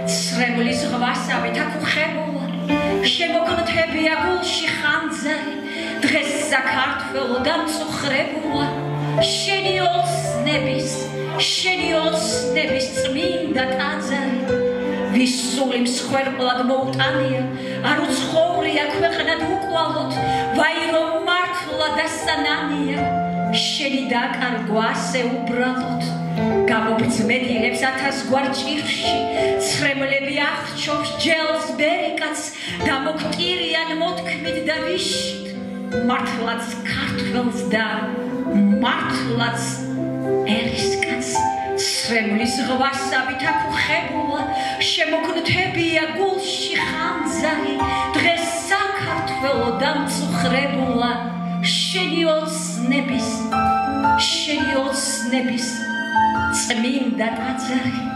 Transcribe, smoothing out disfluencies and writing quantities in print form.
ცრემლის ღვასავით აკუხებულა შემოგნთებია გულში ხანძარი დღეს საქართველო დამწუხრებულა შენი ოცნების წმინდა ტაძარი ვის სული მსხვერპლად მოუტანია არ უცხოვრია ქვეყნად უკვალოთ ვაი რომ მართლა დასანანია შენი დაკარგვა ასე უბრალოდ გამობრძმედილებს ათასგვარ ჭირში ცრემლები აღჩობს ჯელს ბერიკაც დამოკვტირიან მოთქმით და ვიშით მართლაც ქართველს და მართლაც ერისკაც ცრემლის ღვასავით აკუხებულა შემოგნთებია გულში ხანძარი დღეს საქართველო დამწუხრებულა შენი ოცნების წმინდა ტაძარი